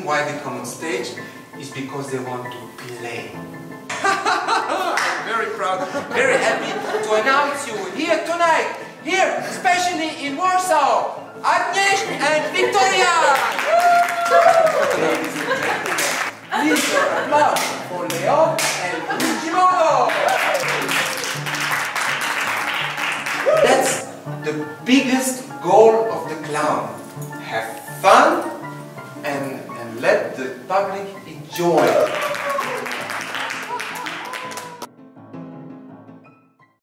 reason why they come on stage is because they want to play. I'm very proud, very happy to announce you here tonight, here, especially in Warsaw, Agnieszka and Victoria! Ladies and gentlemen, please your applause for Leo and Jimo! That's the biggest goal of the clown. Have fun and let the public enjoy.